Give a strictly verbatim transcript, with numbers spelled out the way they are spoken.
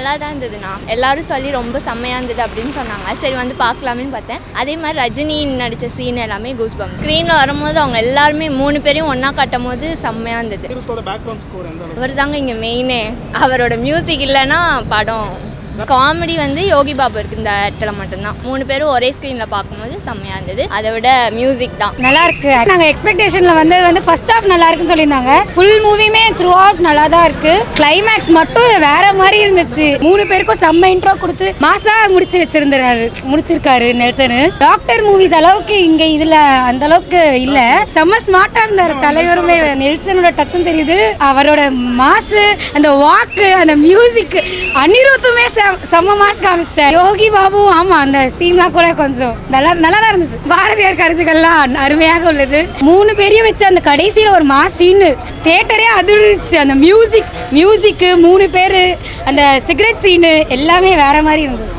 நல்லா தான் இருந்ததுண்ணா. எல்லாரும் சொல்லி ரொம்ப செம்மையாக இருந்தது அப்படின்னு சொன்னாங்க. சரி வந்து பார்க்கலாமேன்னு பார்த்தேன். அதே மாதிரி ரஜினி நடித்த சீன் எல்லாமே கூஸ் பம்ப். ஸ்க்ரீனில் வரும்போது அவங்க எல்லாருமே மூணு பேரையும் ஒன்றா காட்டும் போது செம்மையாக இருந்தது. அவர் தாங்க இங்கே மெயினே. அவரோட மியூசிக் இல்லைன்னா படம். காமெடி வந்து யோகி பாபு இருக்கு இந்த இடத்துல மட்டும்தான். மூணு பேரும் ஒரே ஸ்க்ரீனில் பார்க்கும்போது செம்மையாக இருந்தது. அதை விட மியூசிக் தான் நல்லா இருக்கு. நாங்கள் எக்ஸ்பெக்டேஷனில் வந்து வந்து ஃபர்ஸ்ட் ஹாஃப் நல்லா இருக்குன்னு சொல்லியிருந்தாங்க. ஃபுல் மூவியுமே த்ரூ அவுட் நல்லா தான் இருக்கு. கிளைமேக்ஸ் மட்டும் வேற மாதிரி இருந்துச்சு. மூணு பேருக்கும் செம்ம இன்ட்ரோ கொடுத்து மாசா முடிச்சு வச்சிருந்தாரு முடிச்சிருக்காரு நெல்சனு. டாக்டர் மூவிஸ் அளவுக்கு இங்க இதுல அந்த அளவுக்கு இல்ல. செம்ம ஸ்மார்ட்டா இருந்தாரு தலைவருமே. நெல்சனோட டச்சும் தெரியுது. அவரோட மாசு, அந்த வாக்கு, அந்த மியூசிக், அனிருத்துமே செம்ம மாஸ் காமிச்சிட்டார். யோகி பாபு ஆமா அந்த சீன்லாம் கூட கொஞ்சம் நல்லா நல்லா தான் இருந்துச்சு. பாரதியார் கருத்துக்கள்லாம் அருமையாக உள்ளது. மூணு பேரையும் வச்சு அந்த கடைசியில ஒரு மாஸ் சீன் தியேட்டரே அதிர்ந்துச்சு. அந்த மியூசிக் மியூசிக்கு மூணு பேரு அந்த சிகரெட் சீனு எல்லாமே வேற மாதிரி இருந்தது.